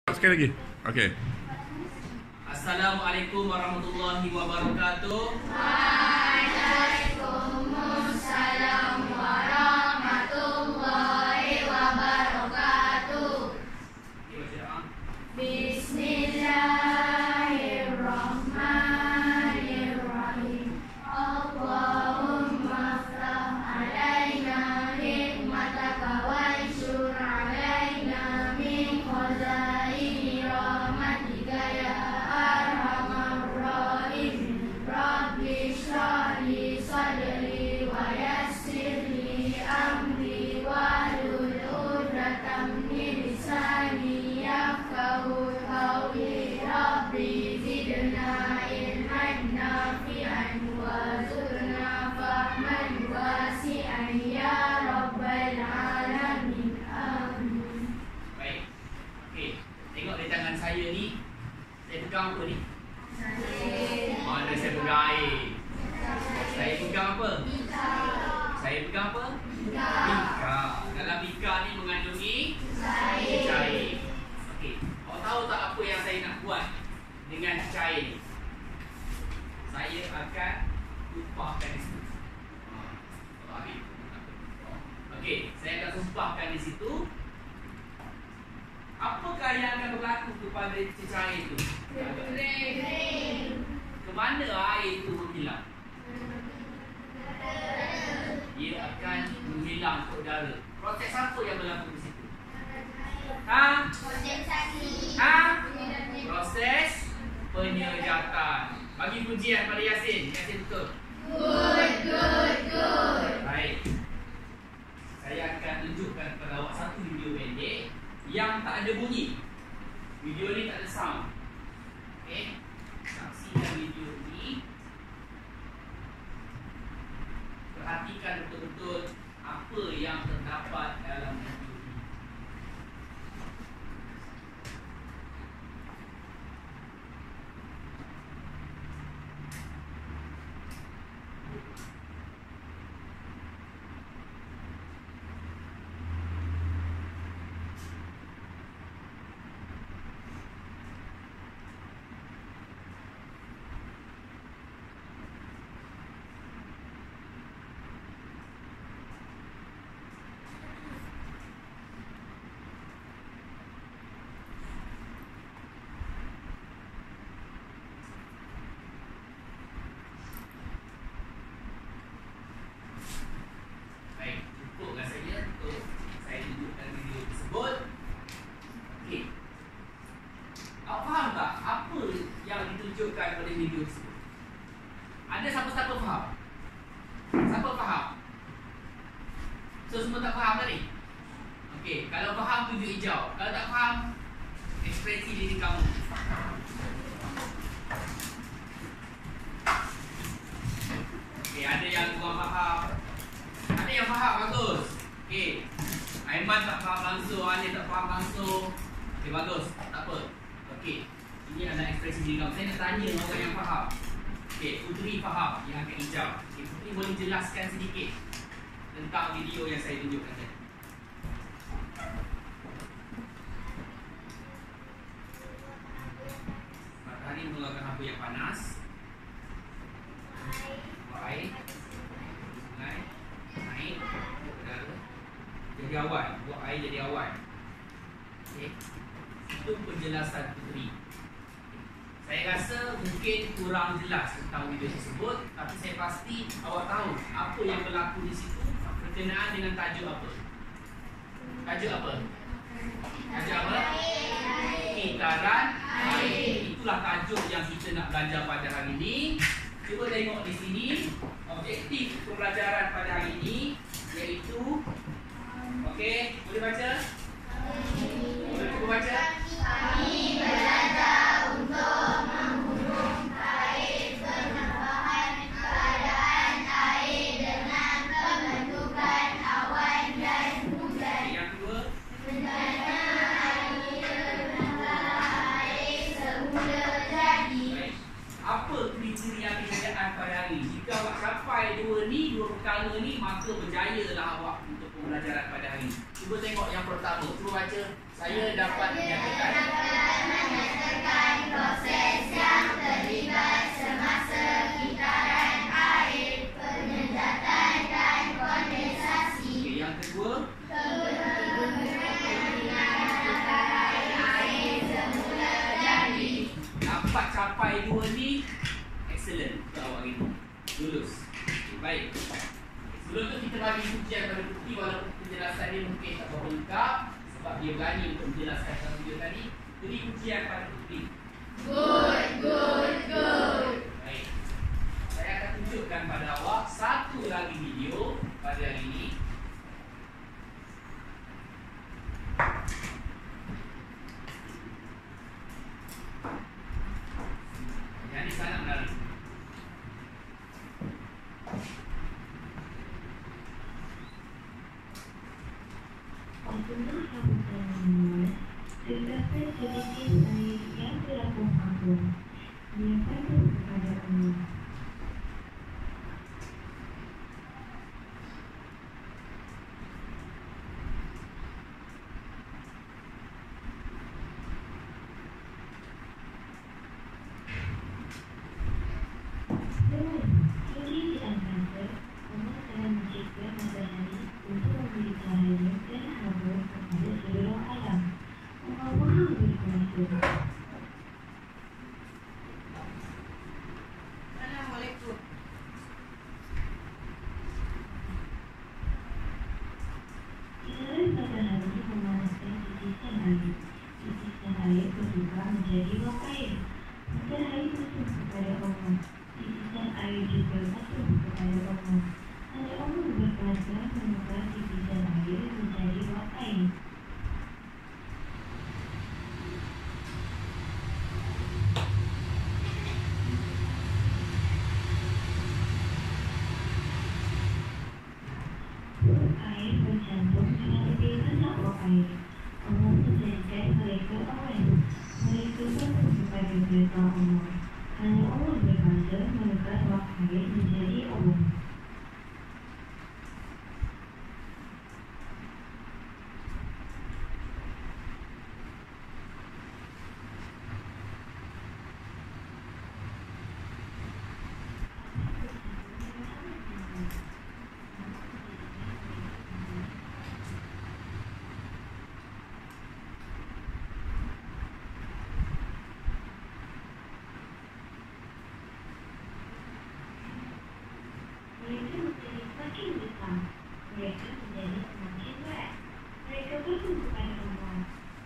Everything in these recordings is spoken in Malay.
Sekali lagi. Okey. Assalamualaikum warahmatullahi wabarakatuh. Waalaikumsalam warahmatullahi wabarakatuh. Bismillahirrahmanirrahim. Allahumma ftah alaina hikmataka wanshur alaina min khazaini rahmatika ya arhamar rahimin. Rabbi shrah li sadri wa yassir li amri wahlul 'uqdatam min lisani yafqahu qawli. Rabbi zidna ilman nafi'an warzuqna fahman wasi'an ya rabbal alamin. Amin. Baik. Okey. Tengok di tangan saya ni. Saya pegang apa ni? Mana saya pegang air? Saya pegang apa? Saya pegang apa? Bika. Dalam bika ni mengandungi cair. Okey. Awak tahu tak apa yang saya nak buat dengan cair ni? Saya akan tumpahkan di situ. Okey, saya akan tumpahkan di situ. Apakah yang akan berlaku kepada cair itu? Ke mana air itu menghilang? Ia akan menghilang ke udara. Proses apa yang berlaku di situ? Proses penyejatan. Bagi pujian pada Yasin. Yasin betul. Baik. Saya akan tunjukkan kepada awak satu video pendek yang tak ada bunyi. Video ni tak ada sound. Okey. Saksikan video ni. Perhatikan betul-betul apa yang terdapat dalam video ni. Baik, cukup rasanya untuk saya tunjukkan video tersebut. Okey. Awak faham tak apa yang ditunjukkan pada video tersebut? Ada siapa-siapa faham? Siapa faham? So semua tak faham tadi? Okey, kalau faham tunjuk hijau. Kalau tak faham, ekspresi diri kamu. Okey, ada yang kurang faham. Ada yang faham, bagus. Okey. Aiman tak faham langsung, Ali tak faham langsung. Okey, bagus. Tak apa. Okey. Ini adalah ekspresi diri kamu. Saya nak tanya orang yang faham. Okey, Putri faham yang agak hijau. Okey, Putri boleh jelaskan sedikit tentang video yang saya tunjukkan tadi. Matahari mengeluarkan abu yang panas. Air. Sungai. Naik udara jadi awan, buat air jadi awan. Okey. Itu penjelasan Putri. Saya rasa mungkin kurang jelas tentang video tersebut, tapi saya pasti awak tahu apa yang berlaku di situ berkenaan dengan tajuk apa. Tajuk apa? Tajuk apa? Kitaran air. Itulah tajuk yang kita nak belajar pada hari ini. Cuba tengok di sini. Objektif pembelajaran pada hari ini iaitu, okey, boleh baca? Boleh cuba baca? Kami belajar untuk menghubung air, penambahan keadaan air dengan pembentukan awan dan hujan. Yang kedua, Sebenarnya air semula jadi. baik. Apa kriteria kejayaan pada hari ini? Jika awak capai dua perkara ni, maka berjayalah awak pembelajaran pada hari ini. Cuba tengok yang pertama. Cuba baca. Saya dapat menyatakan tadi. Beri pujian pada putri. Good. Baik. Saya akan tunjukkan pada awak satu lagi video pada hari ini. Yang ini sangat menarik. Terdapat sedikit air yang terapung agung. Dia patuh kepada Allah. Ini di antara Allah telah mencipta matahari untuk memberi cahaya dan hawa kepada seluruh alam. Allah Maha berkuasa. Assalamualaikum. Sinar matahari memanaskan titisan air. Titisan air bertukar menjadi wak air. Matahari patuh kepada Allah. Titisan air juga patuh kepada Allah. Hanya Allah berkuasa menukar titisan air menjadi wak air. Air bercampur dengan lebih banyak wak air. Allah menjadikan mereka awal. Mereka patuh kepada perintah Allah. Hanya Allah berkuasa menukar wak air menjadi Allah. Mereka menjadi semakin besar. Mereka menjadi semakin berat. Mereka patuh kepada Allah.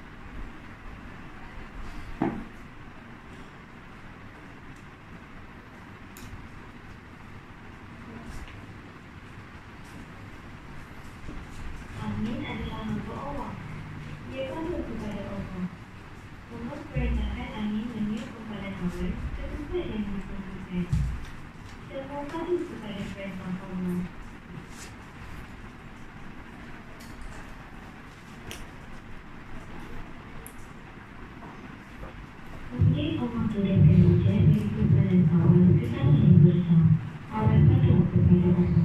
Angin adalah hamba Allah. Dia patuh kepada Allah. Allah perintahkan angin meniup kepada hawa ke tempat yang ditentukan. Semua patuh kepada perintah Allah. Kemudian Allah turunkan hujan dari kebaran awan ke tanah yang besar. Awan patuh kepada Allah.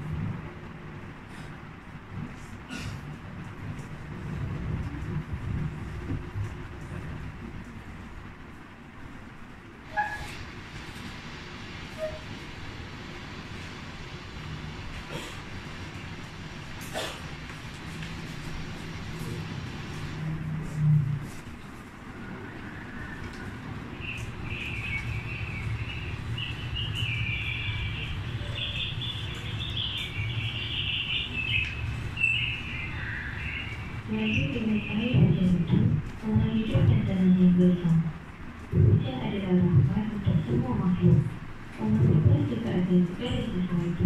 Lalu dengan air hujan itu, Allah hidupkan tanah yang besar. Hujan adalah rahmat untuk semua makhluk. Allah berkuasa ke atas segala sesuatu.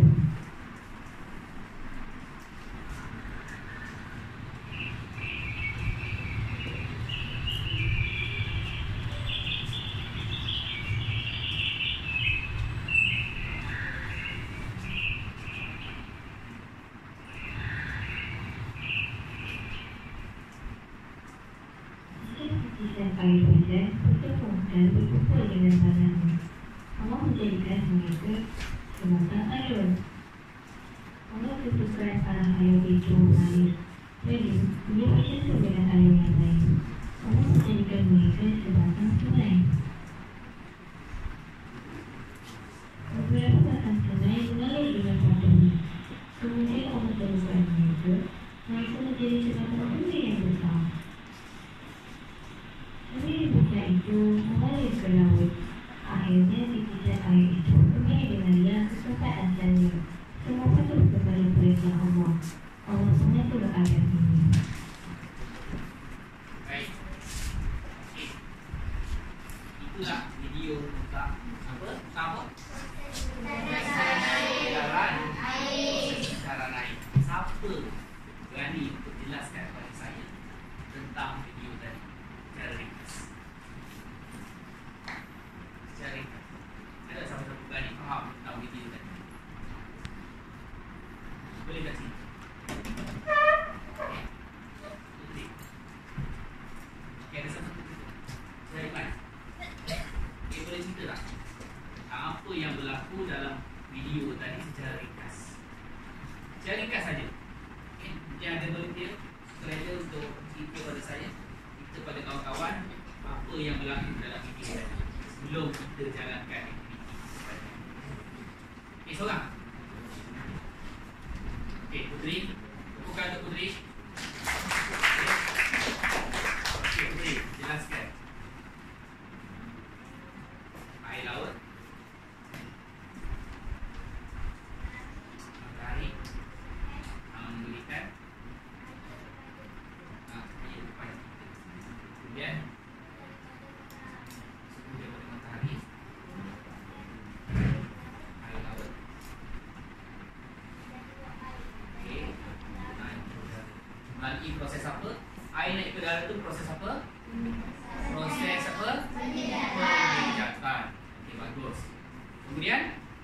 Titisan air hujan bertemu dan berkumpul dengan tanahnya. Allah menjadikan mereka sebatang air. Allah tentukan arah air itu air. Jadi, dia bercampur dengan air yang lain. Allah menjadikan mereka sebatang sungai. Beberapa batang sungai mengalir dengan padanya. Kemudian Allah tentukan mereka menjadi sebatang sungai yang besar. Sungai besar itu mengalir ke laut. Akhirnya titisan air itu kembali dengan dia ke tempat asalnya. Semua patuh kepada perintah Allah. Allah mengatur ayat ini. Baik. itulah video tentang apa? Apa? Secara lain. Siapa berani untuk jelaskan kepada saya tentang video tadi secara ringkas? Secara ringkas. Ada siapa-siapa berani faham tentang video tadi? Boleh tak sini? Okey. Okey, ada siapa? Saya ingat. Okey, boleh cerita tak? Apa yang berlaku dalam video tadi secara ringkas? Secara ringkas saja. Okay. Mungkin ada volunteer sutradara untuk cerita pada saya, cerita pada kawan-kawan apa yang berlaku dalam video tadi sebelum kita jalankan aktiviti sebenarnya. Okey, seorang. Okey, Puteri. Tepukan untuk Puteri. Okey, Puteri, jelaskan. Air laut. Matahari. Memberikan cahaya kepada kita. Kemudian suhu daripada matahari. Air laut. Okey, naik ke udara. Melalui proses apa? Air naik ke udara tu proses apa? Proses apa? Penjejatan. Okey, bagus. Kemudian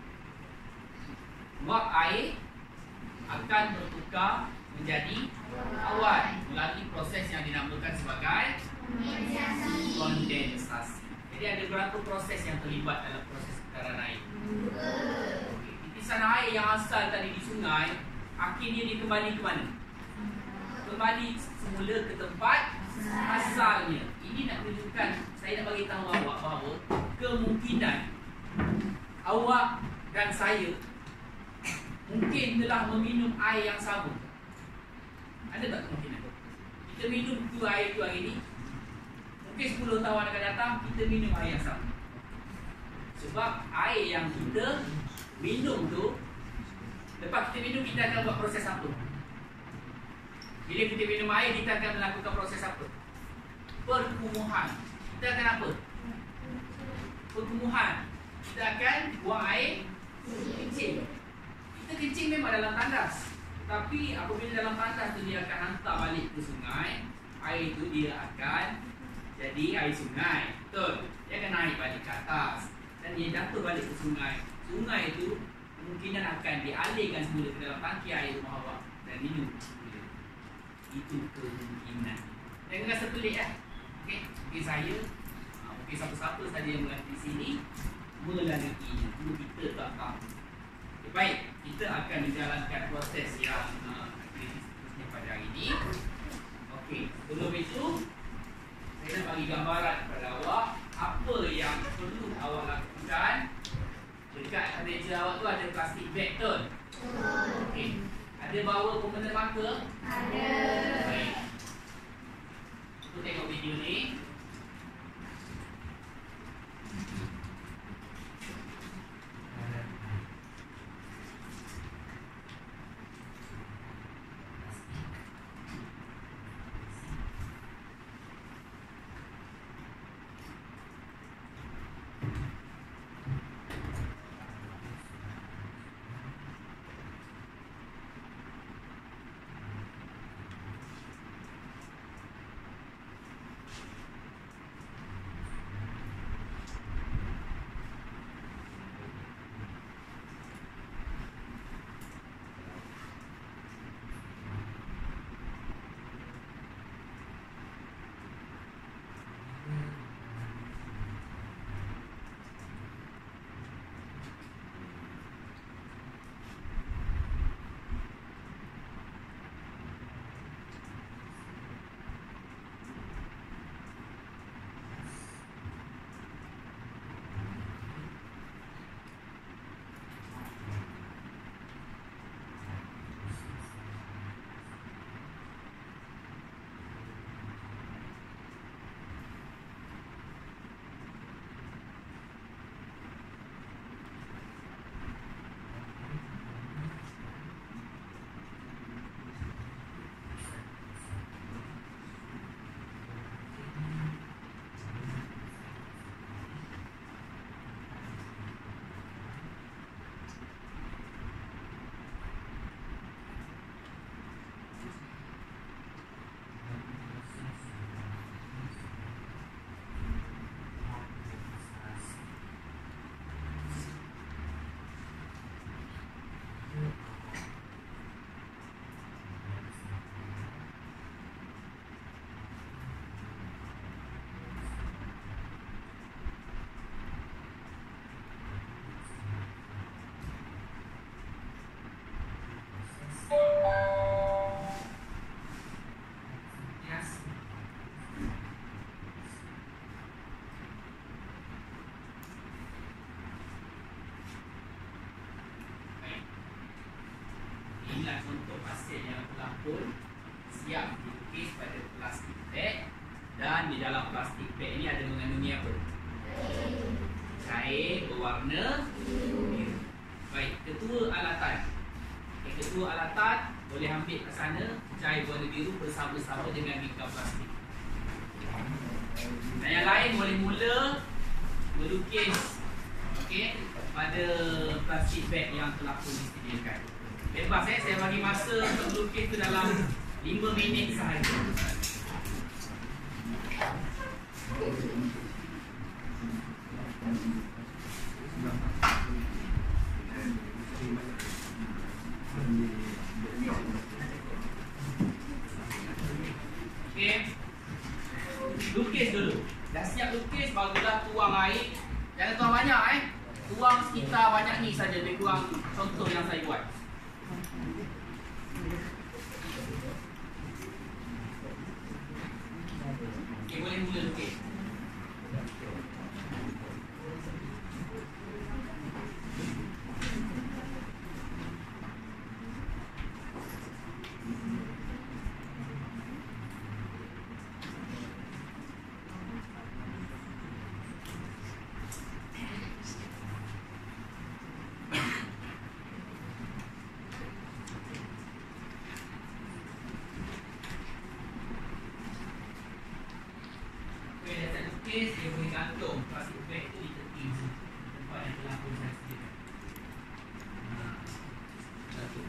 uap air akan bertukar menjadi awan melalui proses yang dinamakan sebagai kondensasi. Jadi ada berapa proses yang terlibat dalam proses tekanan air? Okay. Titisan air yang asal tadi di sungai akhirnya dia kembali ke mana? Kembali semula ke tempat asalnya. Ini nak menunjukkan, saya nak bagi tahu awak bahawa kemungkinan awak dan saya mungkin telah meminum air yang sama. Ada tak kemungkinan? Kita minum tu air tu hari ni, mungkin 10 tahun akan datang kita minum air yang sama. Sebab air yang kita minum tu, lepas kita minum kita akan buat proses apa? Bila kita minum air kita akan melakukan proses apa? Perkumuhan. Kita akan apa? Perkumuhan. Kita akan buang air kencing. Kita kencing memang dalam tandas, tapi apabila dalam tandas tu dia akan hantar balik ke sungai. Air tu dia akan jadi air sungai. Betul? Dia akan naik balik ke atas dan dia jatuh balik ke sungai. Sungai tu kemungkinan akan dialirkan semula ke dalam tangki air rumah awak dan minum. Itu kemungkinan. Jangan rasa pelik lah. Okey, mungkin saya, mungkin siapa-siapa saja yang berada di sini melaluinya. Cuma kita tak tahu. Okay, baik, kita akan menjalankan proses yang seterusnya pada hari ini. Okey, sebelum itu saya nak bagi gambaran kepada awak apa yang perlu awak lakukan. Dekat meja awak tu ada plastik bag tu. Okey, ada bawa pemena mata? Ada. Baik. Kita tengok video ni. plastik beg ini ada mengandungi apa? Cair berwarna biru. Baik, ketua alatan. Ketua alatan boleh ambil ke sana cair berwarna biru bersama-sama dengan bingkai plastik. Dan yang lain boleh mula melukis, okey, pada plastik beg yang telah pun disediakan. Bebas saya bagi masa untuk melukis itu dalam 5 minit sahaja. Okey. Lukis dulu. Dah siap lukis, barulah tuang air. Jangan tuang banyak Tuang sekitar banyak ni saja, lebih kurang contoh yang saya buat. Okey, boleh mula lukis. Dia boleh gantung plastik beg itu di tepi tempat yang telah pun saya sediakan. Satu.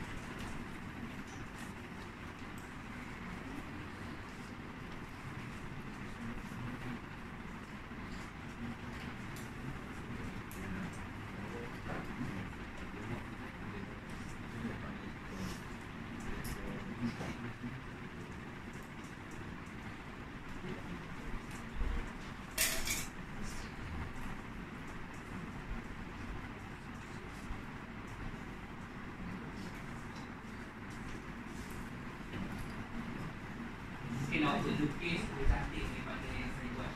Mungkin awak boleh lukis lebih cantik daripada yang saya buat.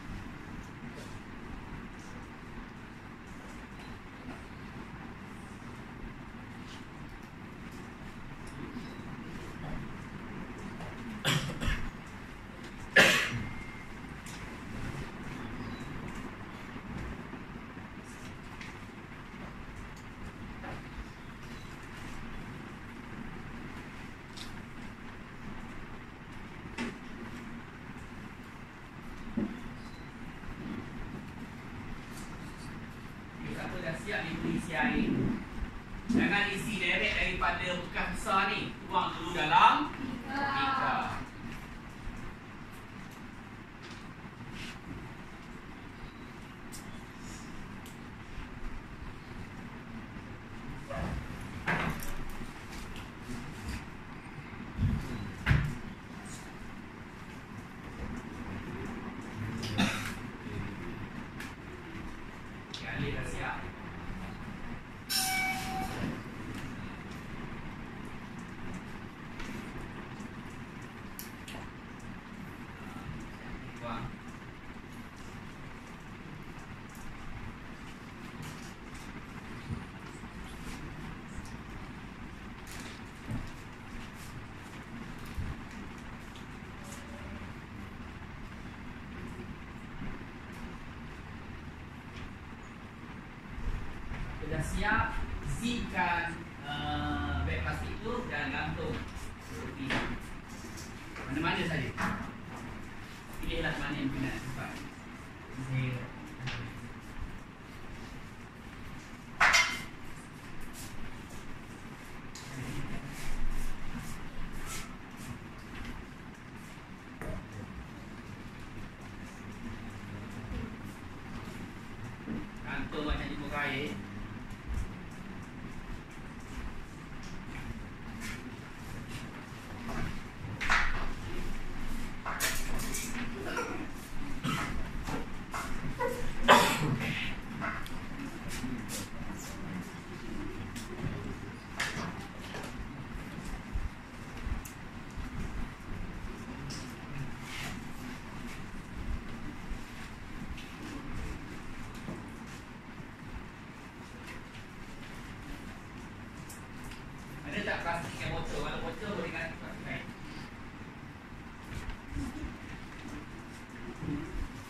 Dah siap diisi air. Jangan isi direct daripada bekas besar ni. Tuang dulu dalam beaker. Air dah siap. Tuang. Dah siap, zipkan beg plastik tu dan gantung seperti mana-mana saja. Pilihlah mana yang kena cepat. Gantung macam di muka air. Ada tak plastik yang botol? Kalau botol boleh ganti plastik lain.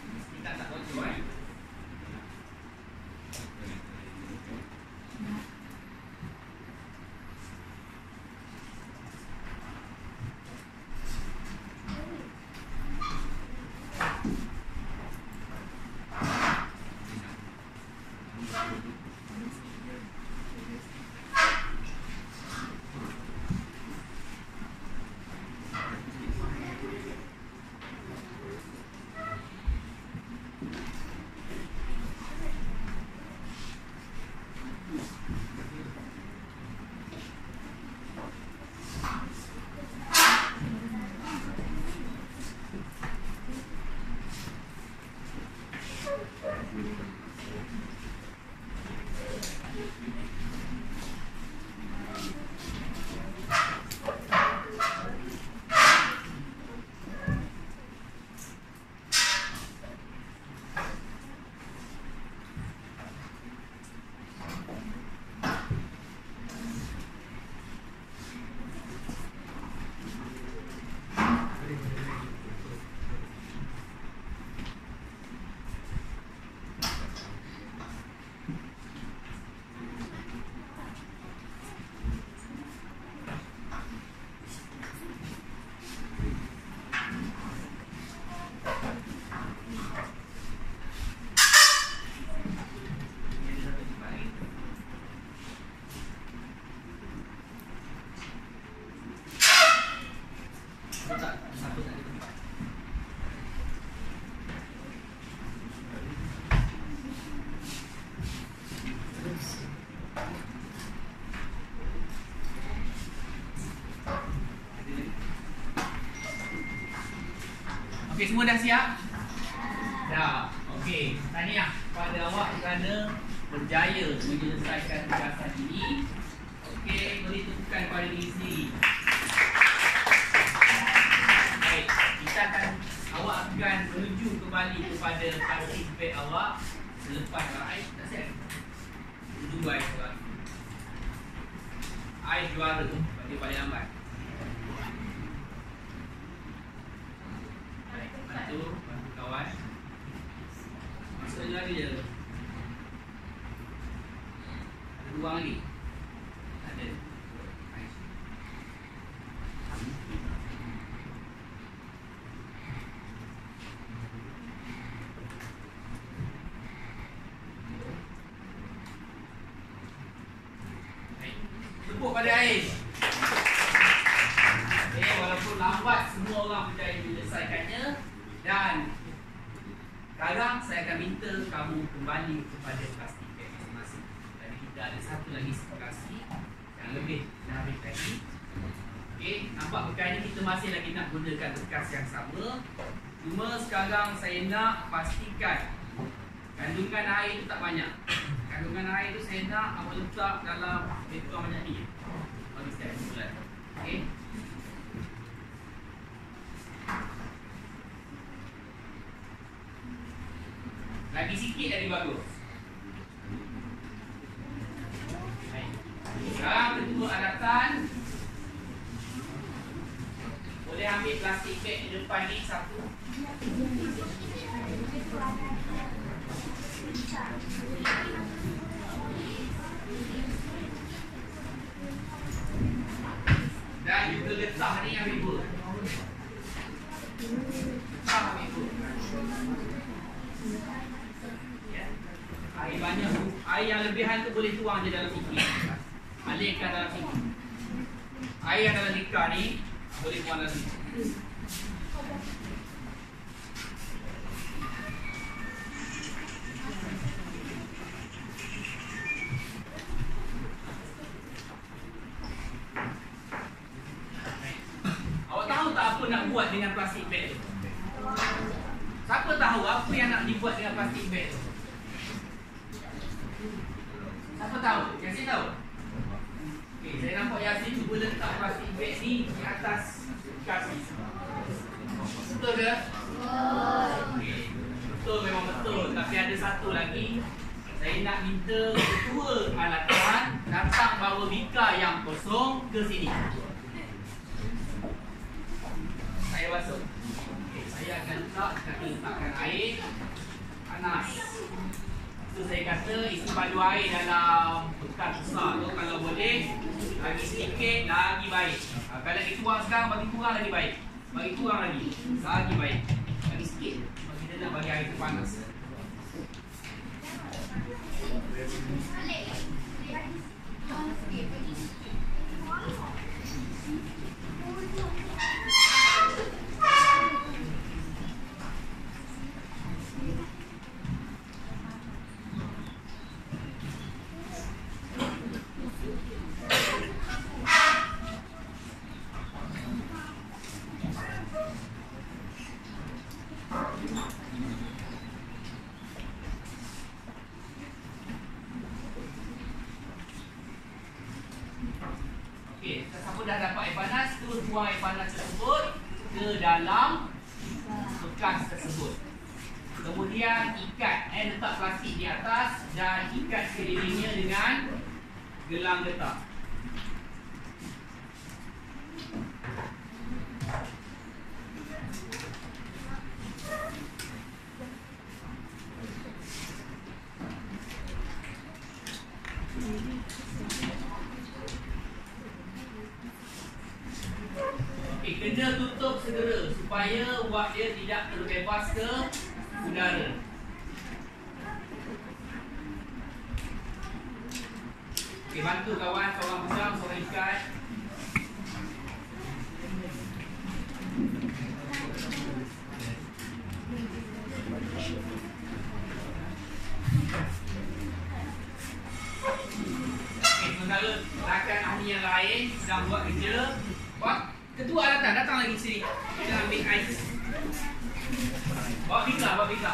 Okey, semua dah siap? Dah. Okey, tahniah kepada awak kerana berjaya menyelesaikan tugasan ini. Okey, beri tepukan kepada diri sendiri. Baik, awak akan menuju kembali kepada plastik beg awak selepas air tak siap. Tunggu air tu. Air juara pada paling lambat. Bantu kawan. Masuk lagi je. Ada ruang lagi? Ada. Tepuk pada air. Walaupun lambat, semua orang berjaya menyelesaikannya. Dan sekarang saya akan minta kamu kembali kepada plastik beg masing-masing. Dan kita ada satu lagi spesifikasi yang lebih menarik lagi. Okey, nampak bekas ni kita masih lagi nak gunakan bekas yang sama. Cuma sekarang saya nak pastikan kandungan air tu tak banyak. Kandungan air tu saya nak awak letak dalam lebih kurang banyak ni. Bagi step bulan. Okey. Lagi sikit lagi bagus. Sekarang kedua alatan. Boleh ambil plastik beg di depan ni satu. Dan juga getah ni ambil dua. Getah ambil dua. Air banyak, air yang lebihan tu boleh tuang je dalam sini. Alihkan dalam sini. Air yang dalam lika ni boleh tuang dalam sini. Awak tahu tak apa nak buat dengan plastik beg tu? Siapa tahu apa yang nak dibuat dengan plastik beg tu? Siapa tahu? Yasin tahu? Okey, saya nampak Yasin cuba letak plastik beg ni di atas bekas ni. Betul ke? Okey, betul, memang betul. Tapi ada satu lagi. Saya nak minta ketua alatan datang bawa bika yang kosong ke sini. Saya basuh. Okey, saya akan letakkan air panas. Saya kata isi padu air dalam bekas besar tu kalau boleh lagi sedikit lagi baik. Kalau lagi kurang sekarang bagi kurang lagi baik. Bagi kurang lagi baik. Bagi sikit. Bagi kita nak bagi air tu panas. dah dapat air panas, terus buang air panas tersebut ke dalam bekas tersebut. Kemudian ikat, letak plastik di atas dan ikat sekelilingnya dengan gelang getah. Kena tutup segera supaya wak dia tidak terbebas ke udara. Okey, bantu kawan, seorang pegang, seorang ikat. Okey, sementara rakan ahli yang lain sedang buat kerja. Wak ketua datang lagi sini. Kita ambil ais. Bawa bika.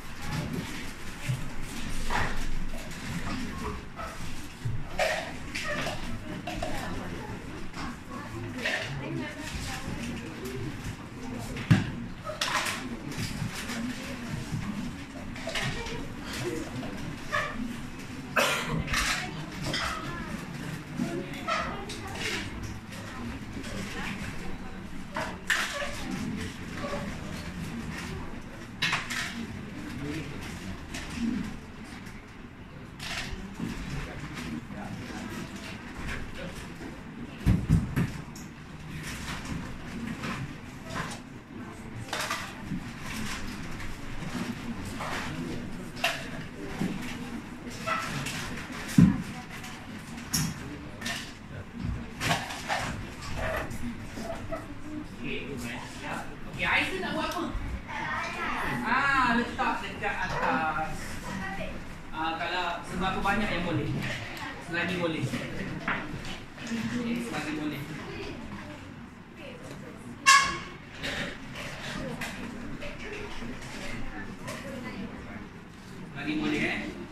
Okey, ais tu nak buat apa? Letak dekat atas. Kalau seberapa banyak yang boleh. Selagi boleh. Selagi boleh. Selagi boleh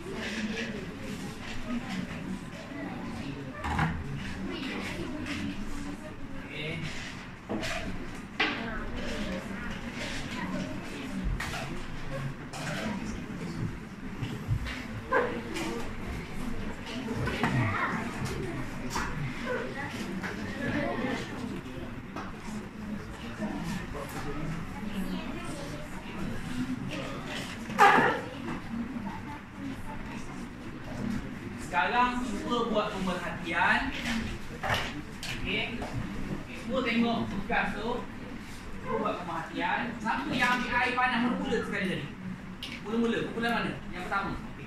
Sekarang cuba buat pemerhatian. Okey. Cuba tengok bekas tu. Cuba buat pemerhatian. Siapa yang ambil air panas mula-mula sekali tadi? Mula-mula. Kumpulan mana? Yang pertama. Okey.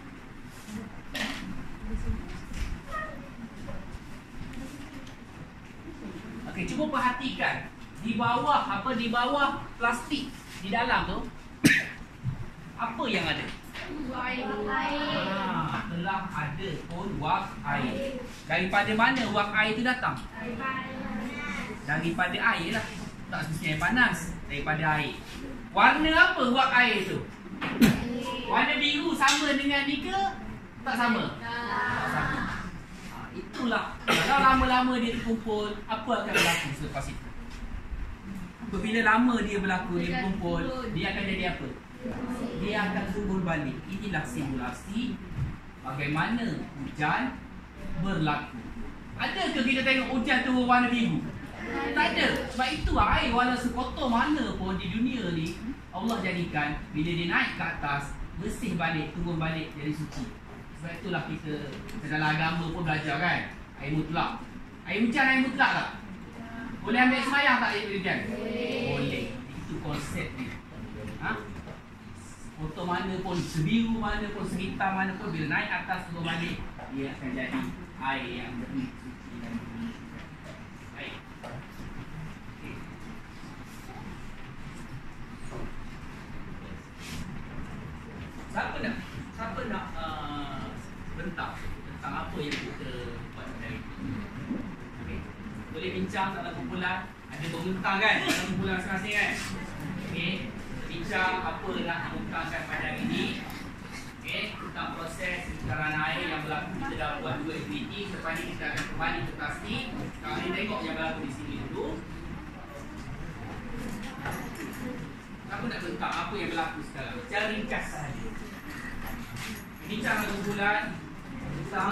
Okey, cuba perhatikan. Di bawah plastik di dalam tu apa yang ada? Telah ada pun wak air. Daripada mana wak air itu datang? Daripada air lah. Tak semestinya air panas. Daripada air. Warna apa wak air itu? Warna biru sama dengan ni ke? Tak sama? Tak sama. Itulah. Kalau lama-lama dia terkumpul, apa akan berlaku selepas itu? Apabila lama dia berlaku, dia berkumpul, dia akan jadi apa? Dia akan subur balik. Inilah simulasi bagaimana hujan berlaku. Adakah kita tengok hujan turun warna biru? Tak ada. Sebab itu air walau sekotor mana pun di dunia ni, Allah jadikan bila dia naik ke atas, bersih balik, turun balik jadi suci. Sebab itulah kita dalam agama pun belajar kan, air mutlak. Air hujan air mutlak tak? Boleh ambil semayang tak air hujan? Boleh. Itu konsep ni. Kotor mana pun, sebiru mana pun, sehitam mana pun, bila naik atas turun balik, dia akan jadi air yang bersih, suci dan bersih. Baik. Okay. Siapa nak bentang tentang apa yang kita buat hari ini? Okay. Boleh bincang dalam kumpulan. Ada pembentang kan dalam kumpulan masing-masing kan? Okay. Bincang apa nak dibentangkan pada hari ini. Okay. Tentang proses kekeraran air yang berlaku. Kita dah buat dua aktiviti. Lepas ni kita akan kembali ke plastik. Kali Kita tengok yang berlaku di sini dulu. Aku nak tentang apa yang berlaku sekarang. Secara ringkas sahaja. Bincang dengan bulan tentang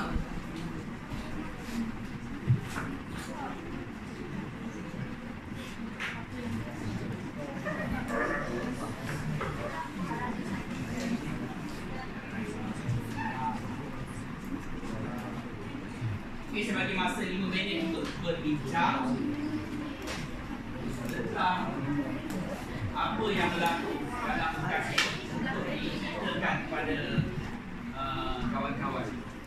saya bagi masa 5 minit untuk berbincang tentang apa yang berlaku dalam bekas untuk diceritakan kepada kawan-kawan.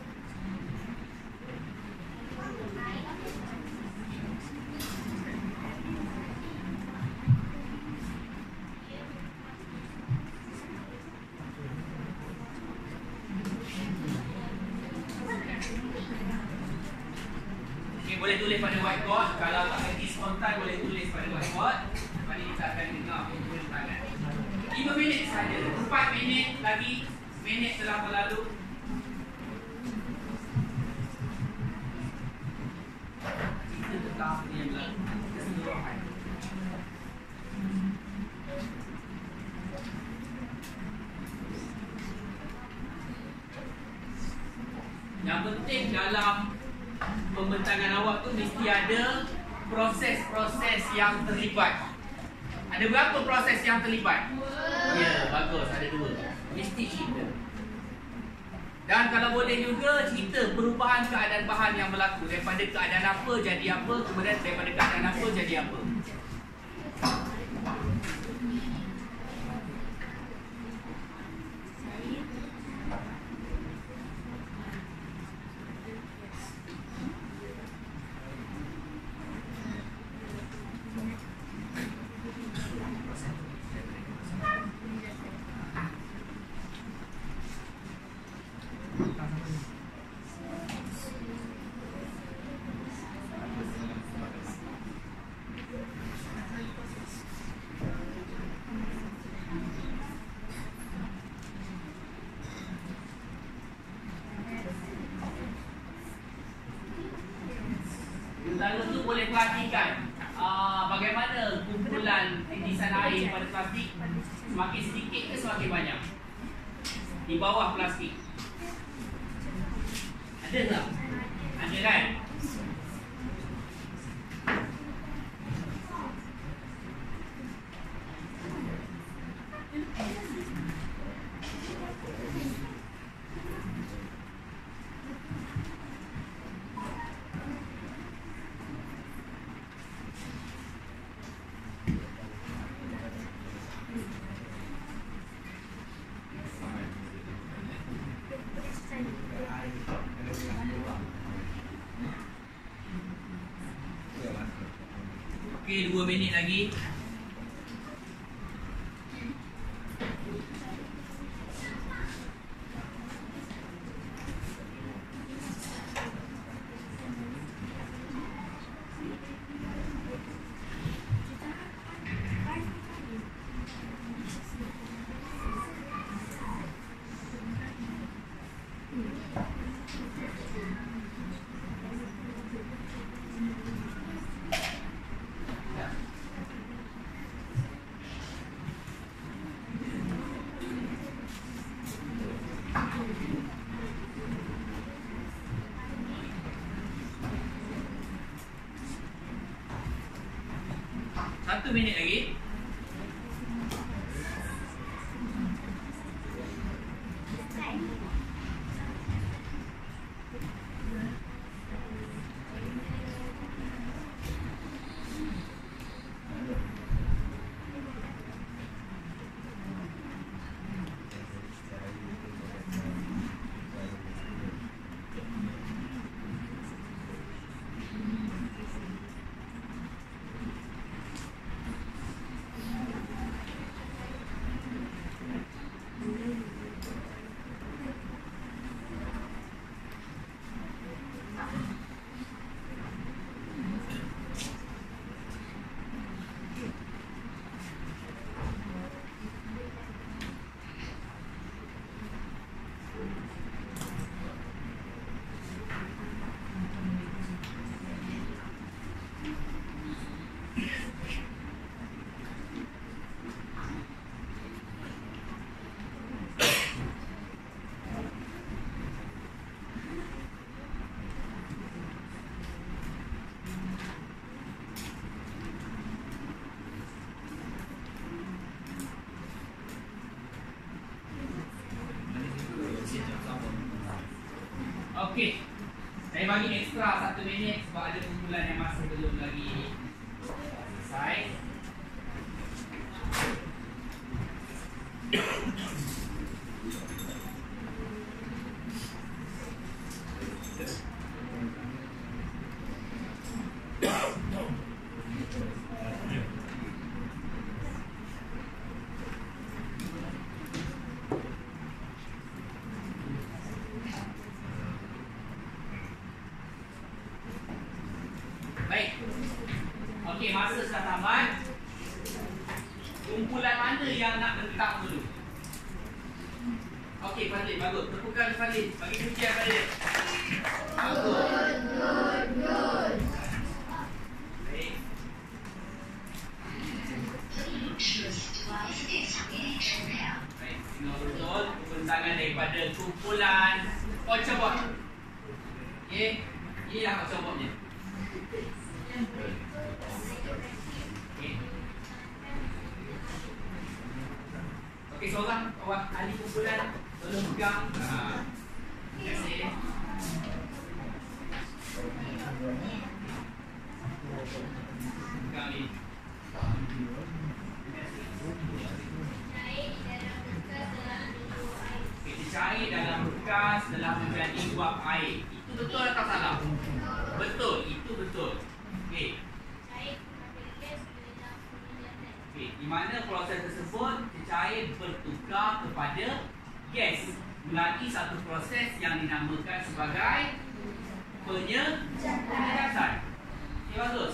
Boleh tulis pada whiteboard. Kalau tak lagi spontan boleh tulis pada whiteboard. Lepas ni kita akan dengar penuturan. 5 minit saja. 4 minit lagi. Minit telah berlalu. Kita tentang apa yang berlaku keseluruhan. Yang penting dalam pembentangan awak tu mesti ada proses-proses yang terlibat. Ada berapa proses yang terlibat? Ya, bagus, ada 2. Mesti cerita. Dan kalau boleh juga cerita perubahan keadaan bahan yang berlaku. Daripada keadaan apa jadi apa, kemudian daripada keadaan apa jadi apa. Lalu tu boleh perhatikan bagaimana kumpulan titisan air pada plastik semakin sedikit ke semakin banyak di bawah plastik. Ada tak? Ada kan? Okey, 2 minit lagi. Satu minit lagi. Okey. Saya bagi ekstra 1 minit sebab ada kumpulan yang masih belum lagi selesai. Baik. Okey, masa sudah tamat. Kumpulan mana yang nak bentang dulu? Okey, Fadil, bagus. Tepukan Fadil. Bagi pujian Fadil. Bagus. Baik. Baik, tengok betul pembentangan daripada kumpulan Octobot. Okey, inilah Octobotnya. Okey. Okey, seorang awak ahli kumpulan tolong pegang. Terima kasih. Pegang ni. Okey, dicair dalam bekas telah menjadi uap air. Itu betul atau salah? Betul, itu betul. Okey. Okey, di mana proses tersebut cair bertukar kepada gas melalui satu proses yang dinamakan sebagai penyejatan. Okey, bagus.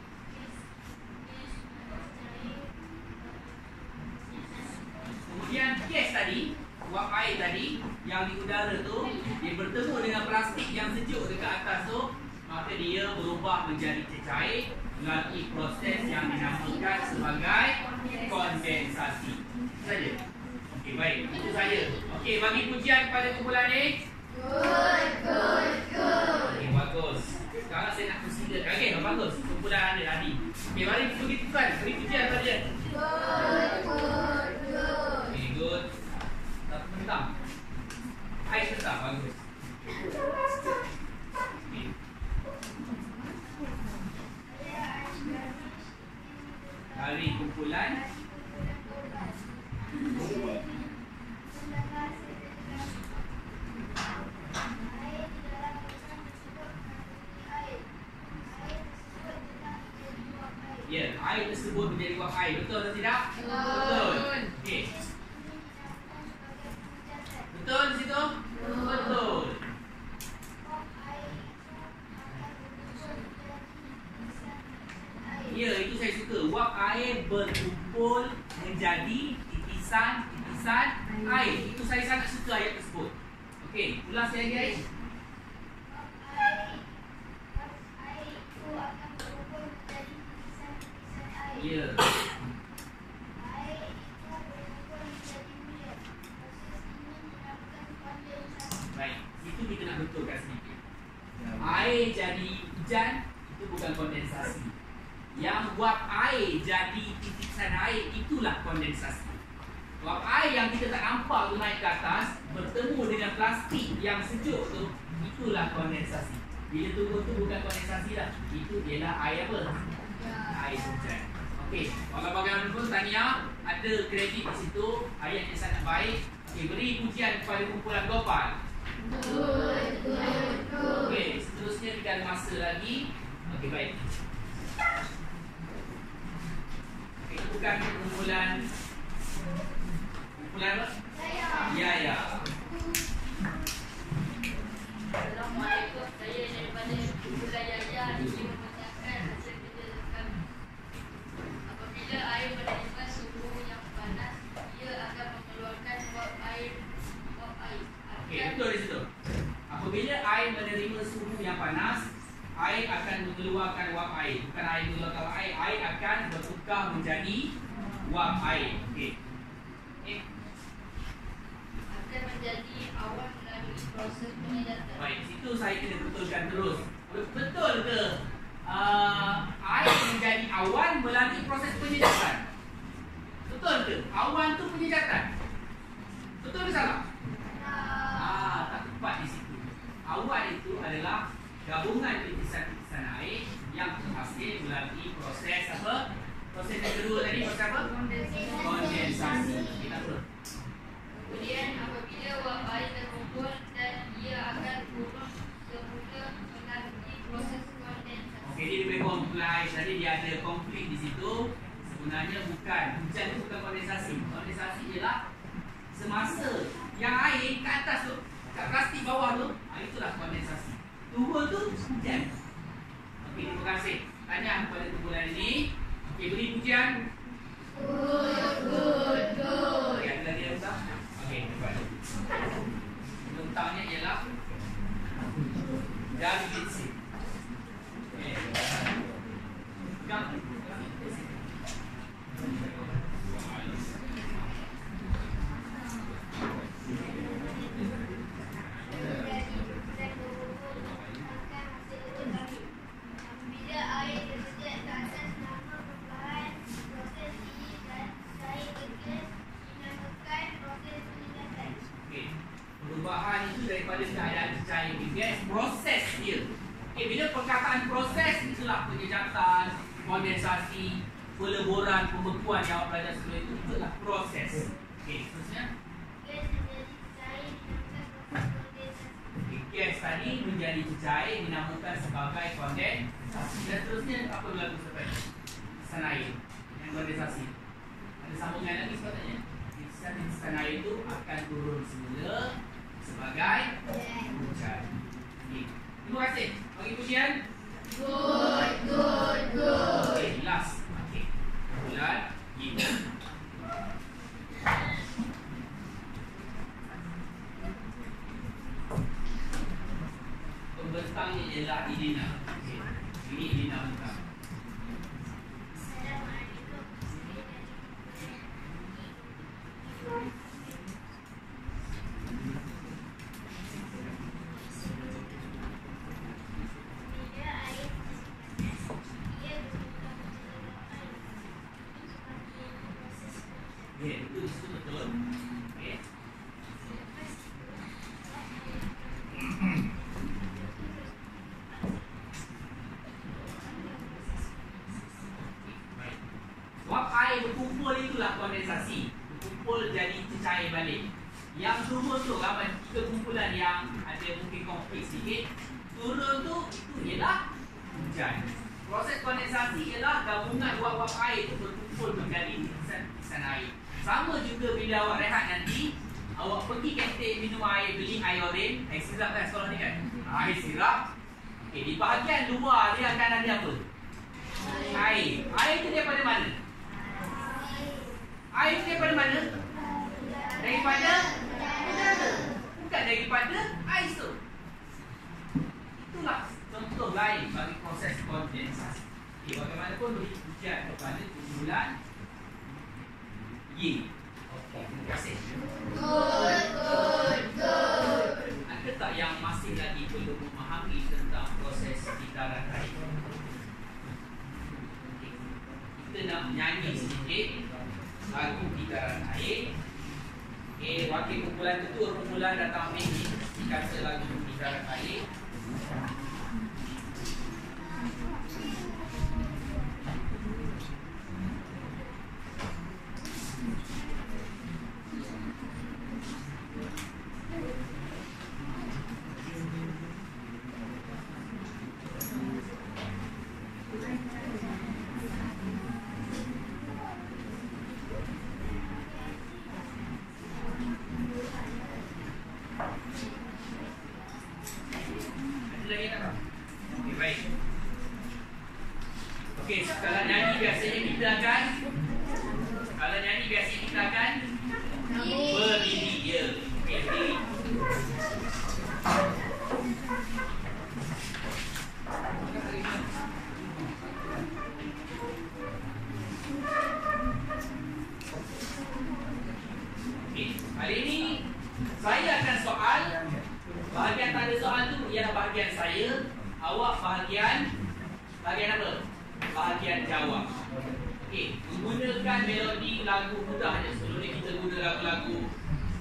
Kemudian gas tadi, uap air tadi yang di udara tu, dia bertemu dengan plastik yang sejuk dekat atas tu, maka dia berubah menjadi cecair melalui proses yang dinamakan sebagai kondensasi. Saja. Okey, baik. Itu saja. Okey, bagi pujian kepada kumpulan ni. Okey, bagus. Sekarang saya nak persilakan. Okey, bagus. Kumpulan anda tadi. Okey, mari pergi tukar. Beri pujian kepada dia. Okey, good. Tak mentang. Air tetap bagus. Okey. Dari kumpulan ya, air tersebut menjadi uap air. Betul atau tidak? Betul. Okey. Betul di situ? Betul. Ya, itu saya suka. Uap air berkumpul menjadi titisan-titisan air. Itu saya sangat suka ayat tersebut. Okey, ulang saya lagi air. Ya. Baik, itu kita nak betulkan sedikit. Air jadi hujan, itu bukan kondensasi. Yang uap air jadi titisan air, itulah kondensasi. Uap air yang kita tak nampak tu naik ke atas, bertemu dengan plastik yang sejuk tu, itulah kondensasi. Bila turun tu bukan kondensasi lah, itu ialah air apa? Air hujan. Okey, walau bagaimanapun tahniah, ada kredit di situ, ayat yang sangat baik. Okey, beri pujian kepada kumpulan Gopal. Okey, seterusnya kita ada masa lagi. Okey, baik. Okey, bukan kumpulan apa? Ya. Assalamualaikum. Saya daripada kumpulan Yaya ingin menanyakan hasil kerja kami. Apabila air menerima suhu yang panas, ia akan mengeluarkan uap air. Okey, betul di situ. Apabila air menerima suhu yang panas, air akan mengeluarkan uap air. Bukan air mengeluarkan uap air, air akan bertukar menjadi uap air. Okey. Akan menjadi awan melalui proses penyedatan. Baik, situ saya kena betulkan terus. Betul ke air menjadi awan melalui proses penyedatan? Betul ke? Awan tu penyedatan. Betul ke salah? Tak tepat di situ. Awan gabungan titisan-titisan air yang terhasil melalui proses apa? Proses yang kedua tadi proses apa? Kondensasi. Kenapa? Kemudian apabila uap air terkumpul dan ia akan turun semula melalui proses kondensasi. Okey, dia lebih kumpulan air tadi, dia ada konflik di situ. Sebenarnya bukan, hujan itu bukan kondensasi. Kondensasi ialah semasa yang air kat atas tu, kat plastik bawah tu, itulah kondensasi. Turun tu hujan. Okey, terima kasih. Tanya kepada kumpulan ini. Okey, beri pujian. Good. Okey, ada lagi yang utang? Okey, cepat. Utangnya ialah dari bitsi. Okey. Pegang. Perubahan itu daripada keadaan cair ke gas, proses dia. Okey, bila perkataan proses, itulah penyejatan, kondensasi, peleboran, pembekuan yang awak belajar sebelum itu, itulah proses. Okey, seterusnya. Gas tadi menjadi cair dinamakan sebagai kondensasi. Dan seterusnya apa berlaku sampai titisan air yang kondensasi. Ada sambungan lagi sepatutnya. Titisan air itu akan turun semula sebagai hujan. Okay. Terima kasih. Bagi pujian. Good. Okay, last. Okay. Bulan ini. Pembentangnya ialah Idina. Okay. Ini Idina bentang. Itu betul. Okay. Sebab air berkumpul itulah kondensasi. Berkumpul jadi cair balik. Yang turun tu ramai tiga kumpulan yang ada mungkin konflik sedikit. Turun tu itu ialah hujan. Proses kondensasi ialah gabungan uap-uap air itu berkumpul menjadi titisan air. Sama juga bila awak rehat nanti, awak pergi kantin minum air, beli air sirap kan sekolah ni kan? Air sirap. Okey, di bahagian luar dia akan ada apa? Air. Air itu daripada mana? Air itu daripada mana? Daripada udara. Bukan daripada ais tu. Itulah contoh lain bagi proses kondensasi. Okey, bagaimanapun beri pujian kepada kumpulan Y. Okey, terima kasih. Good. Ada tak yang masih lagi perlu memahami tentang proses kitaran air? Okay. Kita nak menyanyi sedikit lagu kitaran air. Okay, wakil kumpulan ketua kumpulan datang ambil kata lagu kitaran air. Okey, kalau nyanyi biasanya kita akan berdiri dia. Okey, berdiri. Okey, kali ini saya akan soal. Bahagian tak ada soal tu ialah bahagian saya. Awak bahagian apa? Bahagian jawab. Okey, menggunakan melodi lagu mudah je. Sebelum ni kita guna lagu-lagu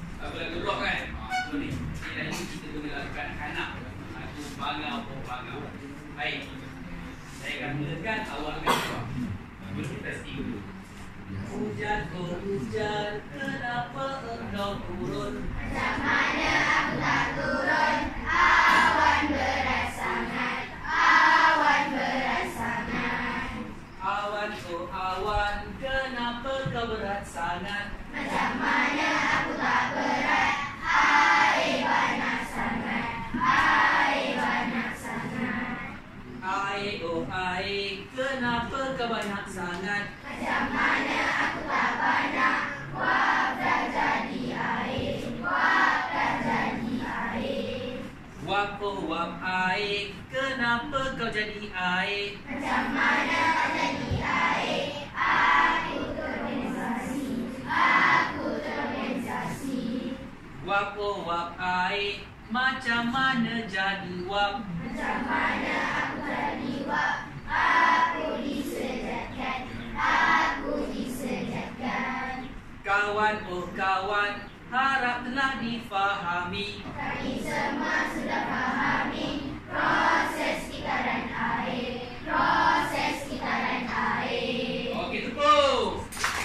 rock kan. Sebelum ni kita guna lagu kanak-kanak. Lagu bangau. Baik. Saya akan mulakan, awak akan jawab. Dulu kita testing dulu. Hujan, oh hujan, kenapa engkau turun? Macam mana aku tak turun? Awan berat sangat, awan berat sangat. Awan, oh awan, kenapa kau berat sangat? Macam mana aku tak berat? Air banyak sangat, air banyak sangat. Air, oh air, kenapa kau banyak sangat? Macam mana aku tak banyak? Wap dah jadi air, wap dah jadi air. Wap, oh wap air, kenapa kau jadi air? Macam mana kau jadi air? Aku terpensasi, aku terpensasi. Wap, oh wap air, macam mana jadi wap? Macam mana aku jadi wap? Aku disejatkan, aku disejatkan. Kawan, oh kawan, harap telah difahami. Kami semua sudah fahami proses kitaran air, proses kitaran air. Okey, tepuk.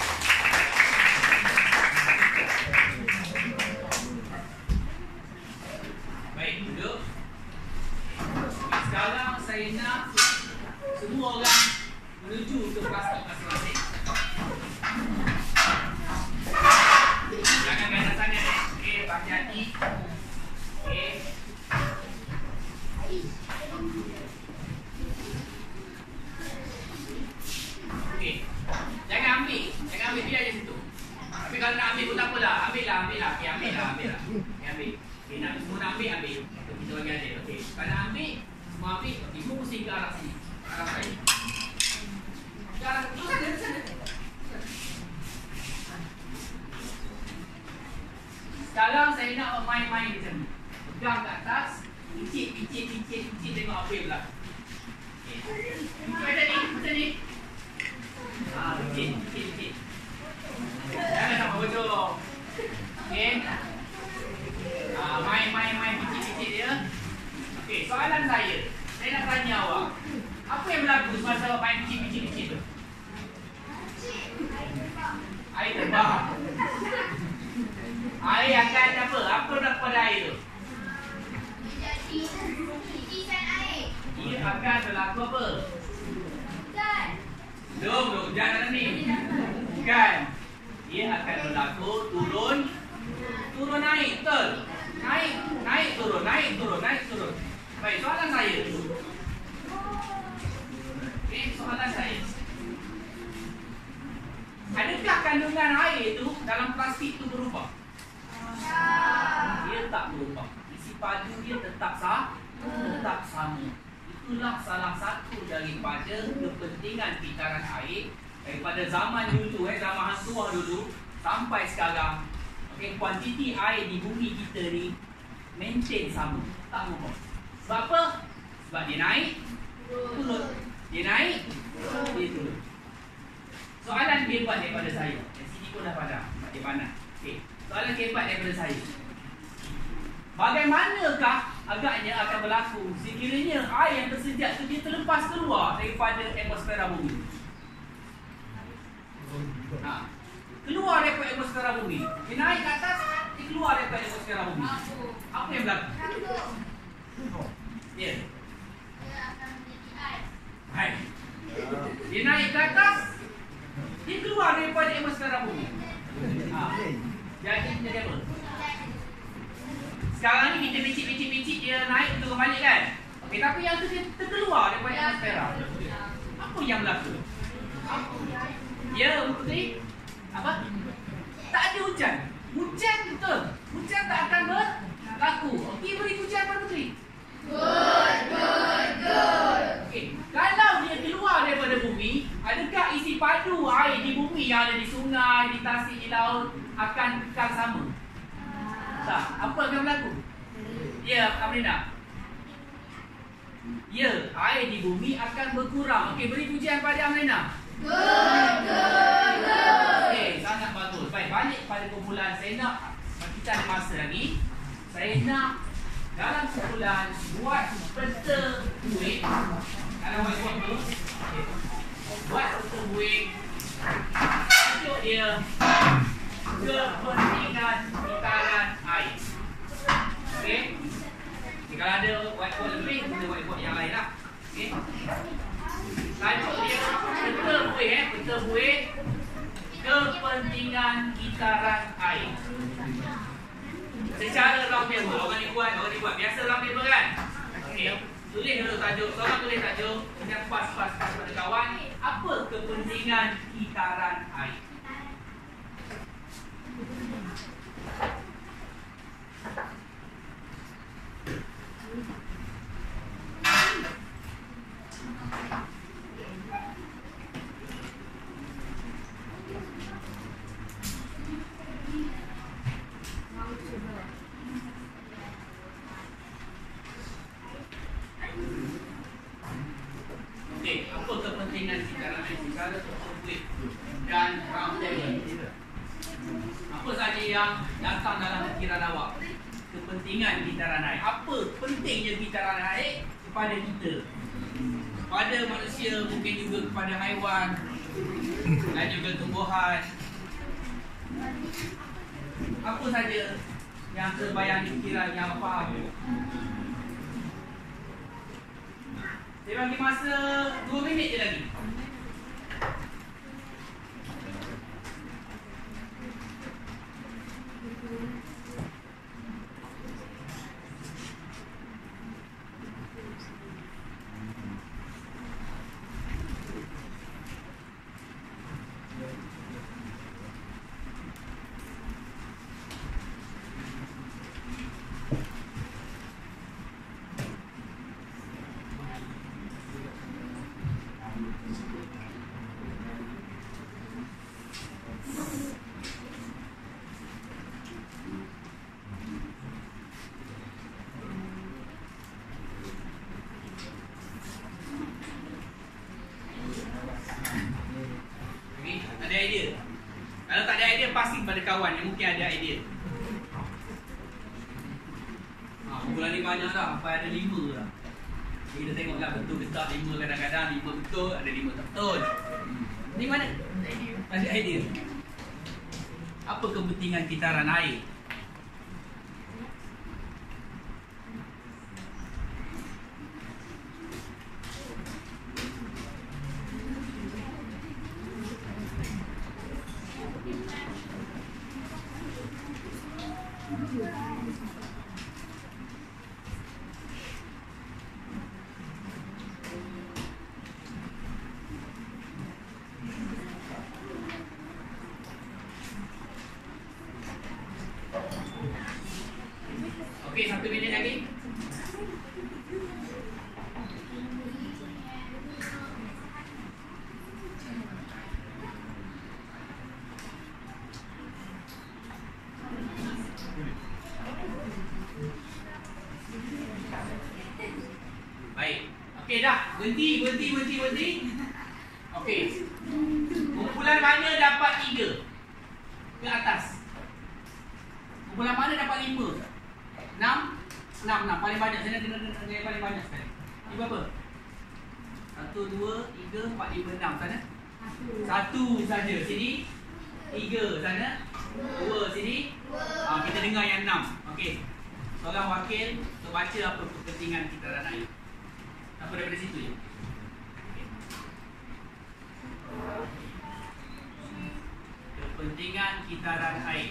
Baik, duduk. Sekarang saya nak semua orang menuju ke plastik masing-masing. Jangan ganas sangat. Okey, hati-hati. Okey. Okey. Jangan ambil dia je situ. Tapi kalau nak ambil pun tak apalah. Ambil lah. Okey, ambil lah. Okey, okey, nak semua nak ambil. Kita bagi adik. Okey. Kalau nak ambil, semua ambil. Ibu pusing ke arah sini. Arah saya. Ke arah tu sana. Sekarang saya nak main-main macam ni. Pegang kat atas, picit tengok apa yang berlaku. Okey. Macam ni. Picit. Jangan sama bocor. Okey. Main picit dia. Okey, soalan saya nak tanya awak. Apa yang berlaku semasa awak main picit tu? Air terbang. Air akan apa? Apa nak pada air tu? Jadi titisan air. Ia akan berlaku apa? Dan Belum, jangan ni. Bukan. Ia akan berlaku turun naik, betul? Naik turun. Baik, soalan saya. Okey, soalan saya. Adakah kandungan air tu dalam plastik tu berubah? Dia tak berubah. Isi padu dia tetap sama. Itulah salah satu daripada kepentingan kitaran air daripada zaman dulu, zaman Hang Tuah dulu sampai sekarang. Okey, kuantiti air di bumi kita ni maintain sama, tak berubah. Sebab apa? Sebab dia naik, turun. Dia naik, dia turun. Soalan keempat daripada saya. Yang sini pun dah padam, sebab dia panas. Okey, soalan keempat daripada saya. Bagaimanakah agaknya akan berlaku sekiranya air yang tersejat itu dia terlepas keluar daripada atmosfera bumi? Keluar daripada atmosfera bumi. Dia naik ke atas, dia keluar daripada atmosfera bumi. Apa yang berlaku? Ya. dia akan menjadi ais. Baik. Dia naik ke atas, dia keluar daripada atmosfera bumi. Jadi apa? Sekarang ni kita picit dia naik turun balik kan? Okey, tapi yang tu dia terkeluar daripada atmosfera. Apa yang berlaku? Ya, Putri. Apa? Tak ada hujan. Hujan betul. Hujan tak akan berlaku. Okey, beri hujan pada Putri. Good. Okey, kalau dia keluar daripada bumi, adakah isi padu air di bumi yang ada di sungai, di tasik, di laut akan kekal sama? Tak. Apa akan berlaku? Ya, Amrina. Ya, air di bumi akan berkurang. Okey, beri pujian pada Amrina. Good. Okey, sangat bagus. Baik, balik pada kumpulan. Saya nak, kita ada masa lagi. Saya nak dalam kumpulan buat peta buih. Kalau whiteboard tu, buat peta buih. Tajuk dia kepentingan gitaran air. Okey. Kalau ada whiteboard lebih, guna whiteboard yang lain lah. Okey. Tajuk dia peta buih, peta buih kepentingan gitaran air. Secara round paper, orang ni buat biasa round paper kan. Okey. Tulis dulu tajuk, seorang tulis tajuk, kemudian pas pada kawan. Apa kepentingan gitaran air? Okey, apa kepentingan gitaran air secara tertulis dan round table? Apa saja yang datang dalam fikiran awak? Kepentingan gitaran air. Apa pentingnya gitaran air kepada kita? Kepada manusia, mungkin juga kepada haiwan dan juga tumbuhan. Apa saja yang terbayang di fikiran yang faham? Saya bagi masa 2 minit je lagi. Idea. Kalau tak ada idea, pasti pada kawan yang mungkin ada idea. Bulan ni banyak dah, sampai ada 5 dah. Jadi kita tengoklah betul ke tak 5, kadang-kadang 5 betul, ada 5 tak betul. Ni mana? Ada idea. Apa kepentingan gitaran air? Okey, 1 minit lagi. Baik. Okey dah. Berhenti. Okey. Kumpulan mana dapat 3? Ke atas. Kumpulan mana dapat 5? 6 paling banyak. Saya nak kena paling banyak sekali. Ini berapa? 1, 2, 3, 4, 5, 6. Sana 1 saja. Sini 3 sana. 2 sini. Kita dengar yang 6. Okey. Seorang wakil untuk baca apa kepentingan gitaran air. Apa daripada situ je. Kepentingan gitaran air.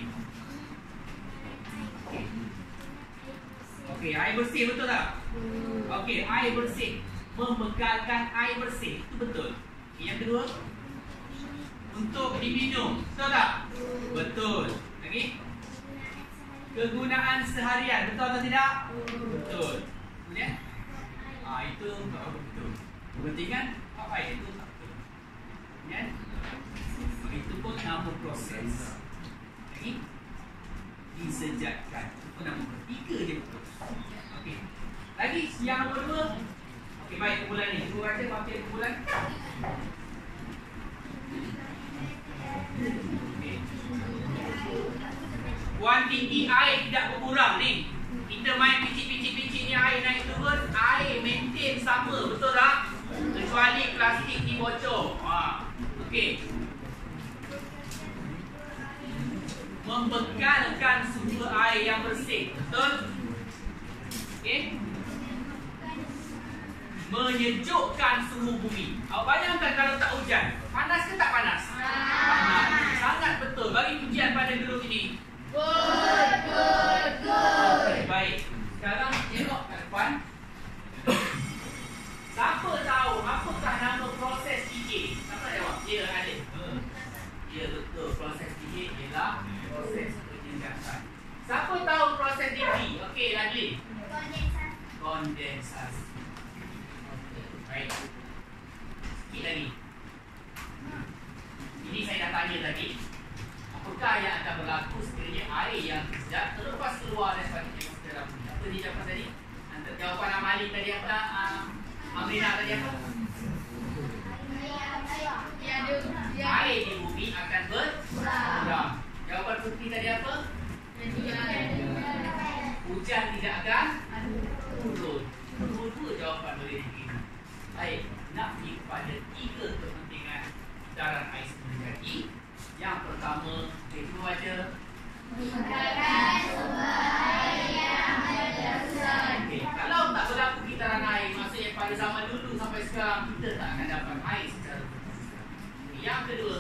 Okey, air bersih betul tak? Okey, air bersih. Membekalkan air bersih. Itu betul. Yang kedua, untuk diminum. Betul tak? Betul. Lagi? Kegunaan seharian. Betul atau tidak? Betul. Kemudian? Itu tak betul. Kepentingan apa air itu tak betul. Kemudian? Itu pun nama proses. Lagi? Disejatkan. Itu pun nama proses. 3 je betul. Okey. Lagi yang nombor 2. Okey, baik kumpulan ni. Cuba baca wakil kumpulan. Okey. Kuantiti air tidak berkurang ni. Kita main picit-picit ni air naik turun, air maintain sama menyejukkan suhu bumi. Awak bayangkan kalau tak hujan, panas ke tak panas? Panas. Sangat betul. Bagi pujian pada guru ini. Good. Okay, baik. Sekarang tengok kat depan. Siapa tahu apakah nama proses PK? Siapa nak jawab? Ya, Alif. Ya, betul. Proses PK ialah proses penyendasan. Siapa tahu proses DP? Okey, Ladli. Kondensasi. Okay, baik. Sikit lagi. Ini saya dah tanya tadi. Apakah yang akan berlaku sekiranya air yang sedap terlepas keluar dan sepatutnya masuk dalam bumi? Apa dia jawapan tadi? Antara jawapan Amali tadi apa? Amrina tadi apa? Air di bumi akan berkurang. Jawapan Putri tadi apa? Hujan tidak akan turun. Dua jawapan boleh diterima. Baik, nak pergi kepada 3 kepentingan daran air menjadi. Yang pertama, kita baca. Okay. Kalau tak berlaku kitaran air, maksudnya pada zaman dulu sampai sekarang kita tak akan dapat air secara konsisten. Yang kedua,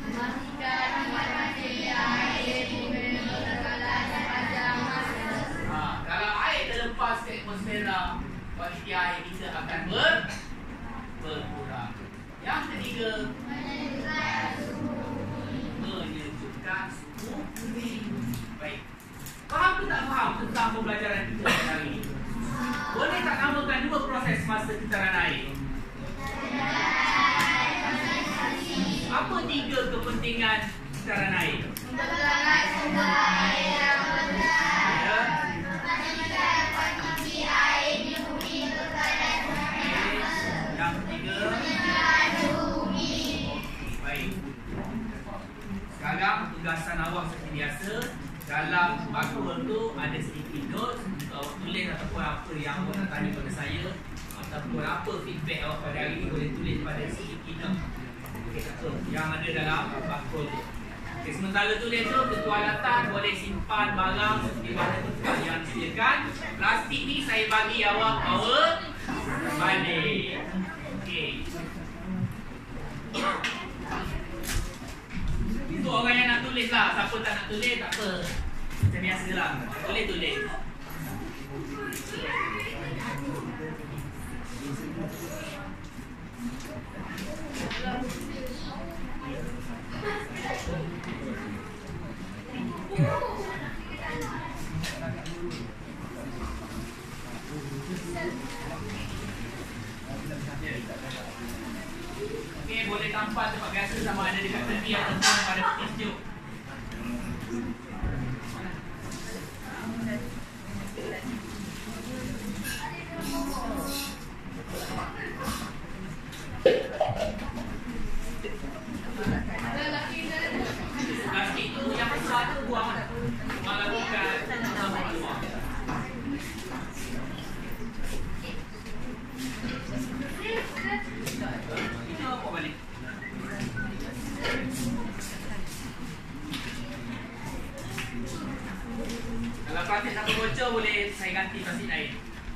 kalau air terlepas ke atmosfera, kuantiti air kita akan berkurang. Yang ketiga, menyejukkan suhu bumi. Baik. Faham ke tak faham tentang pembelajaran kita hari ini? Boleh tak namakan 2 proses masa kitaran air? Apa 3 kepentingan kitaran air? Yang ketiga, baik. Sekarang tugasan awak seperti biasa. Dalam bakul tu ada sedikit note untuk awak tulis ataupun apa yang awak nak tanya pada saya, ataupun apa feedback awak pada hari ini boleh tulis pada sedikit note. Okey, tak apa yang ada dalam bakul tu. Okey, sementara tulis tu, ketua alatan boleh simpan barang seperti mana tempat yang disediakan. Plastik ni saya bagi awak bawa balik. Okey. Itu orang yang nak tulis lah. Siapa tak nak tulis, tak apa. Macam biasa lah. Boleh tulis. Okey, boleh tampak tempat biasa sama ada dekat tepi ataupun pada peti sejuk. Plastik tu yang besar tu buang lah. Buang lakukan sama keluar. Kita apa balik? Kalau plastik satu bocor boleh saya ganti plastik lain.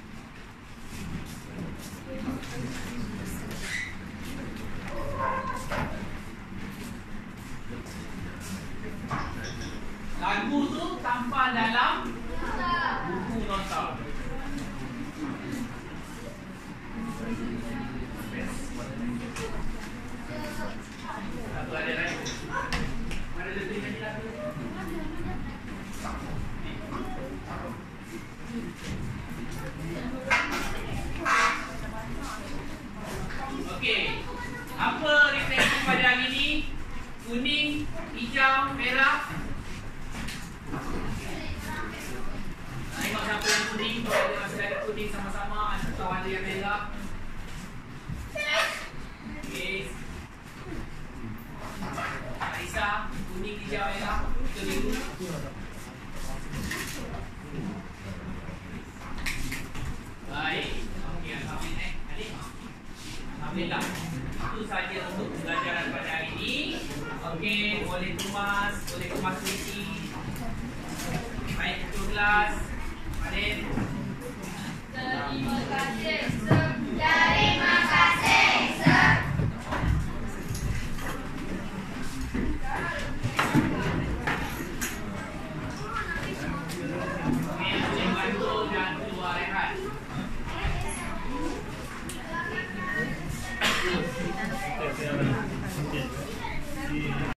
Lagu tu tampal dalam buku nota. Satu ada lain. Mana letih tadi lagu? Okey. Apa refleksi pada hari ini? Kuning, hijau, merah. Tengok siapa yang kuning. Kalau ada masih ada kuning sama-sama, atau ada yang merah. Okey. Aisyah, kuning, hijau, merah. Kita biru. Baik. Okey, alhamdulillah. Alhamdulillah.